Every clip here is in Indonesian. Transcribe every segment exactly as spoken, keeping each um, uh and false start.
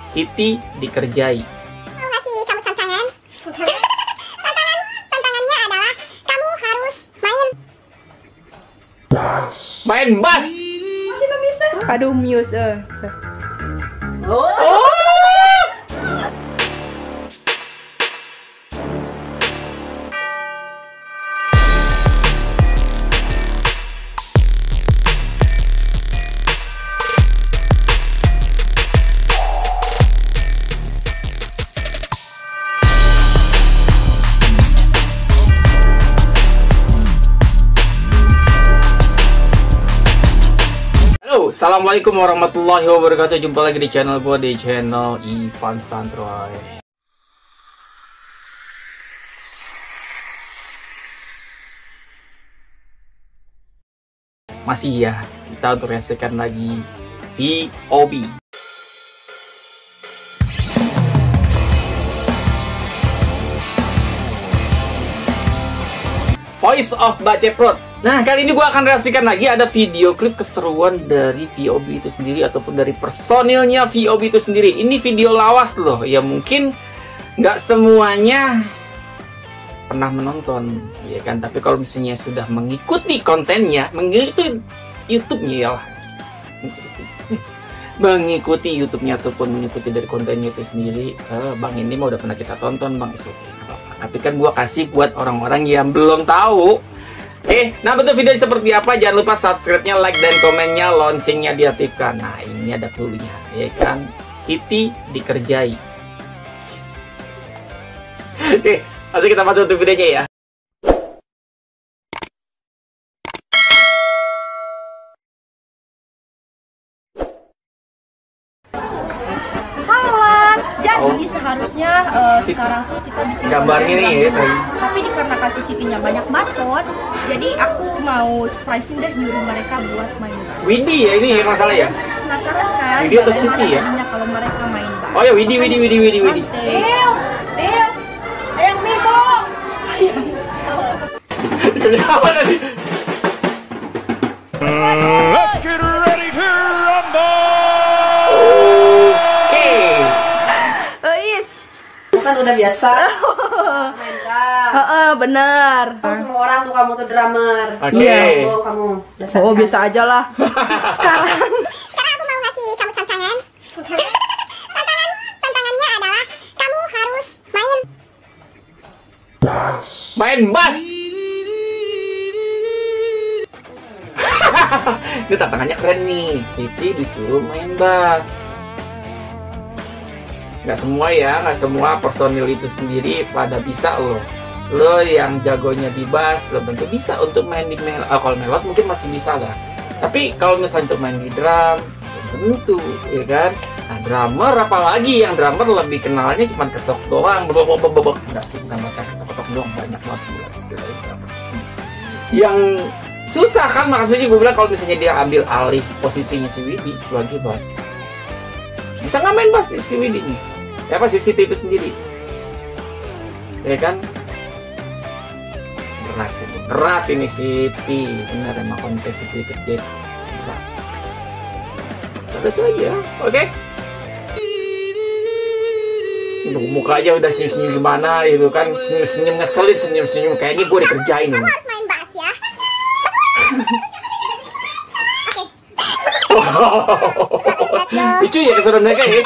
Siti dikerjai. Mau ngasih kamu tantangan. Tantangan tantangannya adalah kamu harus main Main bass. Aduh, Muse. eh. Oh. Halo, assalamualaikum warahmatullahi wabarakatuh. Jumpa lagi di channel gue, di channel Ivan Santroy. Masih ya, kita untuk reaksikan lagi V O B. Voice of Baceprot. Nah, kali ini gue akan reaksikan lagi ada video klip keseruan dari V O B itu sendiri ataupun dari personilnya V O B itu sendiri. Ini video lawas loh, ya mungkin nggak semuanya pernah menonton, ya kan? Tapi kalau misalnya sudah mengikuti kontennya, mengikuti YouTube-nya ya lah, mengikuti YouTube-nya ataupun mengikuti dari kontennya itu sendiri, eh, Bang ini mau udah pernah kita tonton, Bang, is okay, nggak apa-apa. Tapi kan gue kasih buat orang-orang yang belum tahu. Eh, nah bentuk video seperti apa? Jangan lupa subscribe-nya, like dan komennya, loncengnya diaktifkan. Nah, ini ada clue-nya, ya kan? Siti dikerjai. Oke, langsung kita masuk untuk videonya ya. Jadi seharusnya uh, sekarang tuh kita bikin gambarnya nih ya, tadi. Tapi dikarenakan si Sitinya banyak bacot, jadi aku mau surprisein deh nyuruh mereka buat main bass. Widi ya ini yang masalah ya? Penasaran kan? Widi atau Siti ya? Kalau mereka main bass. Oh ya, Widi, Widi, Widi, Widi, Widi. Ew, ew, ayang Miko. Kenapa tadi? Let's get ready to rumble! Kan udah biasa main drum. Heeh, benar. Oh, semua orang tuh kamu tuh drummer. Oke. Okay. Oh, kamu biasa. Oh, biasa aja lah. Sekarang Sekarang aku mau ngasih kamu tantangan. Tantangan tantangannya adalah kamu harus main Main bass. Ini tantangannya keren nih. Siti disuruh main bass. Nggak semua ya, nggak semua personil itu sendiri pada bisa loh. Lo yang jagonya di bass belum tentu bisa untuk main di melot. Oh, kalau melot mungkin masih bisa lah. Tapi kalau misalnya untuk main di drum belum tentu, ya kan? Nah, drummer apalagi yang drummer lebih kenalnya cuma ketok doang, bobok-bobok. Nggak sih, bukan masa ketok-ketok doang, banyak banget gila drummer. Yang susah kan maksudnya gue bilang kalau misalnya dia ambil alih posisinya si Widi sebagai bass. Bisa nggak main bass di si Widi nih? Ya apa si Siti itu sendiri? Ya kan? Berat ini, berat ini Siti. Benar emang kalau misalnya Siti kerja berat. Ada itu aja, oke? Okay? Muka aja udah senyum-senyum gimana gitu kan? Senyum-senyum ngeselin, senyum-senyum kayaknya gue dikerjain nih. kamu harus main bass ya. Lucu ya keseruan mereka ya.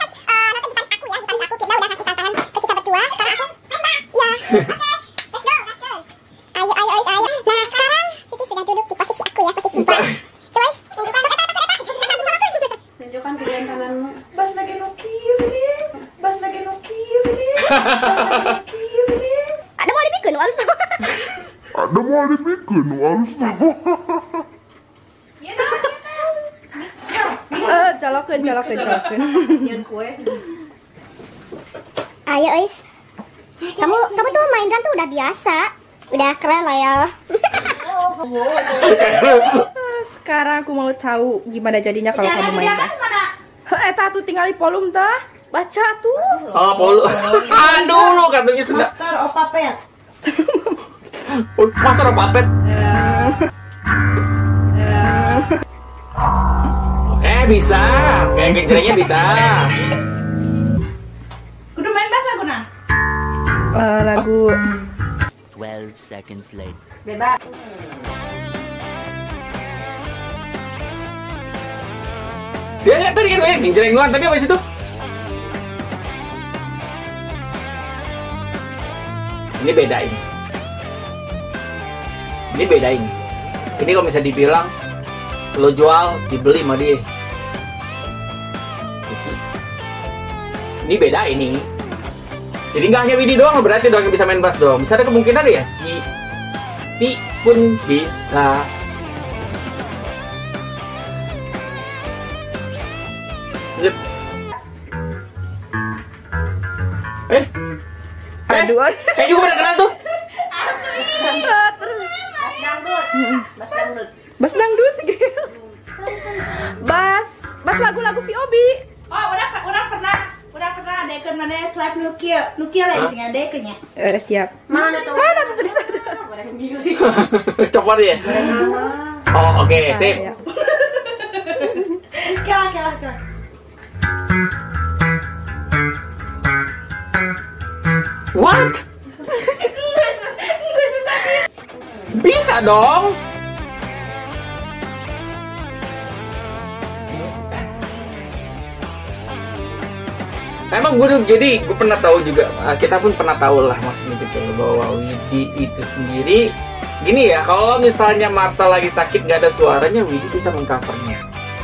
Ayo, ayo, ayo, ayo. Nah, sekarang Siti sudah duduk di posisi aku ya, posisi empat. Coba, tunjukkan. Tunjukkan kedua tanganmu. Bas lagi no kiri, bas lagi no kiri, bas lagi no kiri. Ada mau dibikin, harus tahu. Ada mau dibikin, harus tahu. Eh, colokin, colokin, colokin. Yang kue. Ayo, Is. Kamu, kamu tuh main drum tuh udah biasa. Udah keren lah ya. Sekarang aku mau tahu gimana jadinya kalau kamu main bass. Eh, tuh tinggal di volume tah. Baca tuh. Oh, polu. Aduh, lo katanya sudah. Master of Puppet. Master of Puppet. Oke, bisa. Kayak genjrengnya bisa. lagu. twelve seconds later. Bebas. Dia lihat tadi kan, eh, nginjreng tadi apa situ? Ini beda ini. Ini beda ini. Ini kalau bisa dibilang lo jual, dibeli sama dia. Ini beda ini. Jadi nggak hanya Widi doang berarti doang yang bisa main bass dong. Bisa ada kemungkinan ya si Ti pun bisa. Zip. Eh? Eh? Aduh. Kayak juga pernah kenal tuh. Terus Bas dangdut. Bas dangdut. bass dangdut gitu. Bass, bass lagu-lagu V O B. Oh, udah udah pernah udah pernah ada kan mana slide Nokia. Nokia lah yang ada kenya. Udah siap. Mana tuh? Mana tuh tadi sana? Udah milih. Coba dia. Oh, oke, sip. Ya. Kela kela kela. What? Bisa dong. Emang gue jadi gue pernah tahu juga, kita pun pernah tahu lah maksudnya gitu bahwa Widi itu sendiri gini ya, kalau misalnya Marsha lagi sakit nggak ada suaranya, Widi bisa mengcovernya.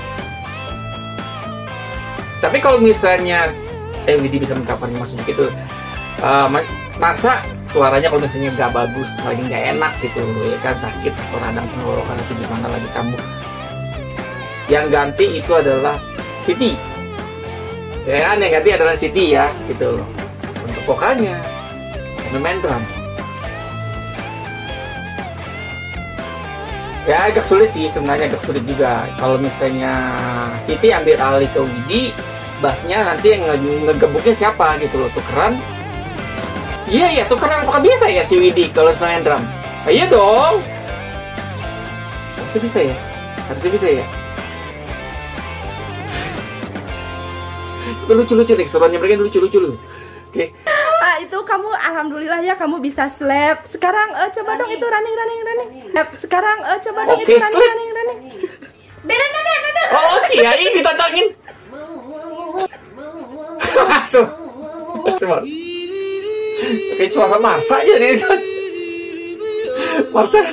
Tapi kalau misalnya eh Widi bisa mengcovernya maksudnya gitu, uh, Marsha suaranya kalau misalnya nggak bagus, lagi nggak enak gitu, ya kan sakit atau radang tenggorokan atau gimana lagi kamu, yang ganti itu adalah Siti. Ya kan, yang ganti adalah Siti ya, gitu loh. Untuk vokalnya, main drum. Ya agak sulit sih, sebenarnya agak sulit juga. Kalau misalnya Siti ambil alih ke Widi, bassnya nanti yang nge- ngegebuknya siapa gitu loh, tukeran. Iya iya, tukeran apakah bisa ya si Widi kalau main drum? Ah, iya dong. Harusnya bisa ya, harusnya bisa ya. Lucu-lucu nih, keseruannya mereka lucu-lucu loh. Oke. Ah, itu kamu alhamdulillah ya kamu bisa slap. Sekarang eh, coba dong itu running running running. Slap. Sekarang eh, coba dong Oke, itu running slap. running running. Beda beda beda. Oh, iya, ini ditantangin. Langsung. Langsung. Oke, suara Marsha aja nih kan. Marsha.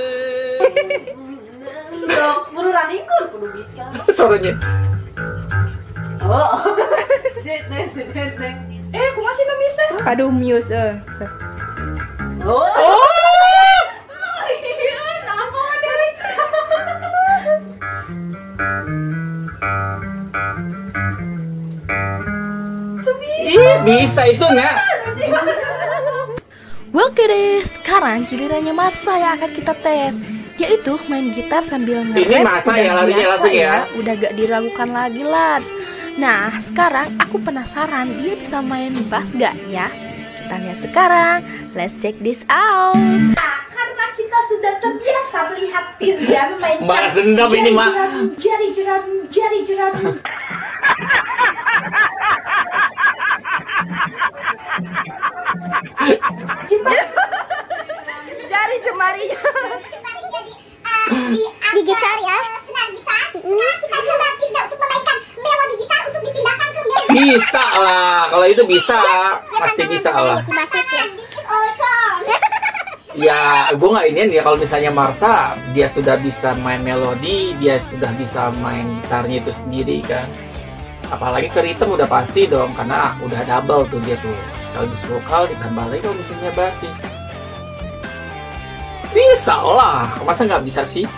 Dok, buru running kun kudu bisa. Suaranya. Oh. Det det det det. Eh, aku masih nangis teh. Aduh, Muse. Eh. Oh. Oh! Iya, nama deh. Ih, bisa itu nggak? Oke deh, sekarang gilirannya Marsha yang akan kita tes, yaitu main gitar sambil nge-rap. Ini Marsha udah ya, larinya biasa langsung ya. Udah gak diragukan lagi, Lars. Nah, sekarang aku penasaran dia bisa main bass gak ya? Kita lihat sekarang. Let's check this out. Nah, karena kita sudah terbiasa melihat Firda memainkan Balas dendam ini, Mak. jari jerami, jari jerami. Jari jemarinya. di di gitar ya, senar gitar. Nah, kita coba pindah untuk memainkan melodi gitar untuk dipindahkan ke melodi. Bisa lah, kalau itu bisa, pasti bisa lah. Di basis ya. Ya, gue nggak ini ya kalau misalnya Marsha dia sudah bisa main melodi, dia sudah bisa main gitarnya itu sendiri kan. Apalagi ke ritme udah pasti dong, karena udah double tuh dia tuh, sekaligus vokal ditambah lagi kalau misalnya basis. Bisa lah, masa nggak bisa sih?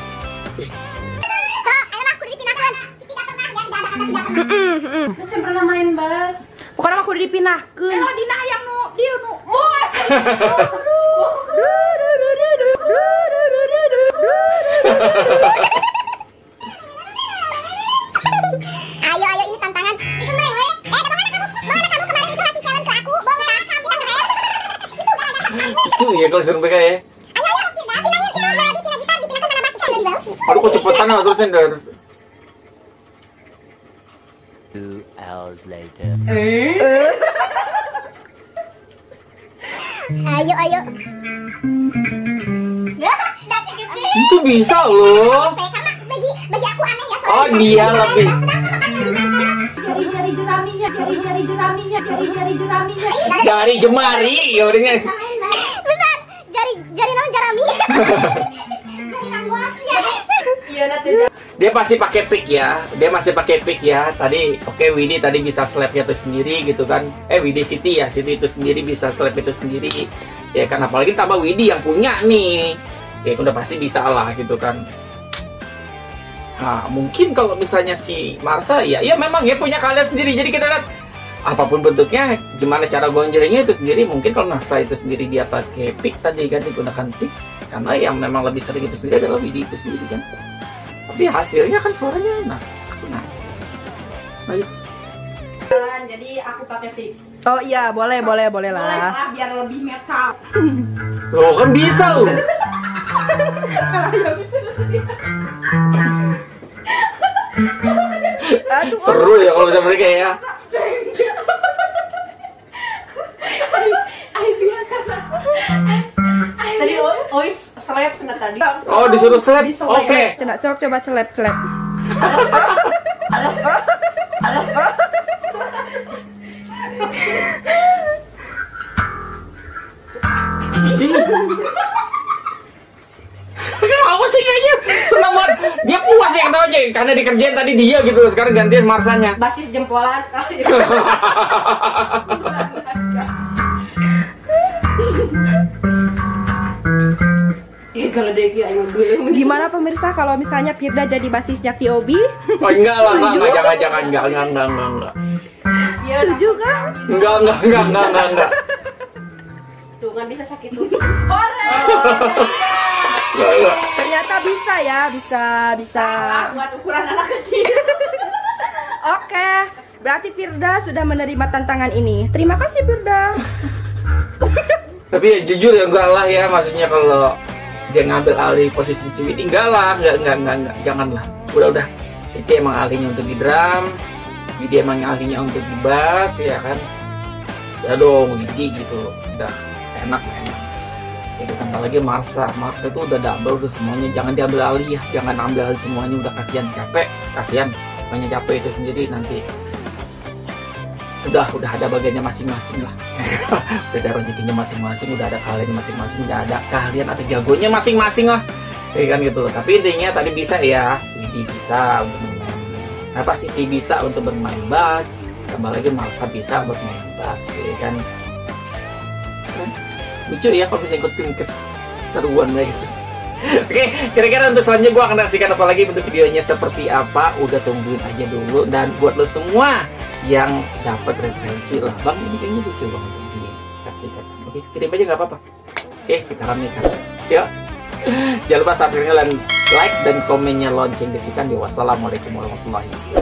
Saya pernah main bass. Bukan aku udah dipindahkan. Eh, dina yang nu, dia nu. Moy. Ayo ayo ini tantangan. Ikut main, weh. Eh, mana kamu? Mana kamu kemarin itu ngasih challenge ke aku? Bohong ya, kamu kita ngerem. Itu gara-gara kamu. Itu ya kalau suruh mereka ya. Ayo ayo pindah, pindahnya ke melodi pindah gitar dipindahkan mana basis di bawah. Aduh kok cepetan lah terusnya harus. Two hours later. Ayo, ayo. Dasar gede. Itu bisa loh. Karena bagi bagi aku aneh ya. Oh, dia lebih. Jari-jari jeraminya, jari-jari jeraminya, jari-jari jeraminya. Jari jemari, ya uringnya. Bentar, jari jari non jarami. Jari nangguasnya. Iya nanti. Dia pasti pakai pick ya. Dia masih pakai pick ya. Tadi oke okay, Widi tadi bisa slap-nya itu sendiri gitu kan. Eh Widi Siti ya, Siti itu sendiri bisa slap itu sendiri. Ya kan apalagi tambah Widi yang punya nih. Ya udah pasti bisa lah gitu kan. Nah, mungkin kalau misalnya si Marsha ya, ya memang ya punya kalian sendiri. Jadi kita lihat apapun bentuknya, gimana cara gonjrengnya itu sendiri. Mungkin kalau Marsha itu sendiri dia pakai pick tadi kan, digunakan pick. Karena yang memang lebih sering itu sendiri adalah Widi itu sendiri kan. Tapi hasilnya kan suaranya enak. Nah, baik. Jadi aku pakai pick. Oh iya, boleh, boleh, boleh Boleh lah. lah, biar lebih metal. Loh kan bisa loh. Kalau ya bisa lebih. Aduh, Seru ya kalau bisa mereka ya. Ayo biasa. Tadi Ois seleb senat tadi. Oh disuruh slap. Oke. Okay. Coba, coba, coba celep, celep. Kenapa sih kayaknya senang banget. Dia puas ya ketawa aja karena dikerjain tadi dia gitu. Sekarang gantian Marsanya. Basis jempolan. Eh kalau Deki ayo dulu. Gimana pemirsa kalau misalnya Firda jadi basisnya V O B? Oh enggak lah, enggak, enggak, jangan, jangan, enggak, enggak, enggak, enggak, enggak. Setuju kan? Enggak, enggak, enggak, enggak, enggak, enggak. Tuh kan bisa sakit tuh. Enggak, enggak. Ternyata bisa ya, bisa, bisa. Buat ukuran anak kecil. Oke, berarti Firda sudah menerima tantangan ini. Terima kasih Firda. Tapi ya jujur ya enggak lah ya, maksudnya kalau dia ngambil alih posisi si Widi, enggak lah, enggak, enggak, enggak, enggak, janganlah. Udah, udah. Siti emang ahlinya untuk di drum, Widi emang ahlinya untuk di bass, ya kan. Ya dong, Widi gitu, udah enak, enak. Jadi tambah lagi Marsha, Marsha itu udah double tuh semuanya, jangan diambil alih ya, jangan ambil alih semuanya, udah kasihan, capek, kasihan, banyak capek itu sendiri nanti. Udah, udah ada bagiannya masing-masing lah. Udah ada rezekinya masing-masing, udah ada kalian masing-masing, udah ada kalian ada jagonya masing-masing lah. Ya kan gitu loh. Tapi intinya tadi bisa ya, Widi bisa untuk bermain, apa Siti bisa untuk bermain bass, tambah lagi Marsha bisa bermain bass, ya kan. Lucu ya kalau bisa ikutin keseruan kayak gitu. Oke, kira-kira untuk selanjutnya gue akan kasihkan apa lagi bentuk videonya seperti apa, udah tungguin aja dulu. Dan buat lo semua yang dapat referensi lah, bang ini kayaknya lucu banget ini, kasihkan. Oke, kirim aja nggak apa-apa. Oke, kita ramekan. Yuk, jangan lupa subscribe dan like dan komennya lonceng detikan. Wassalamualaikum warahmatullahi wabarakatuh.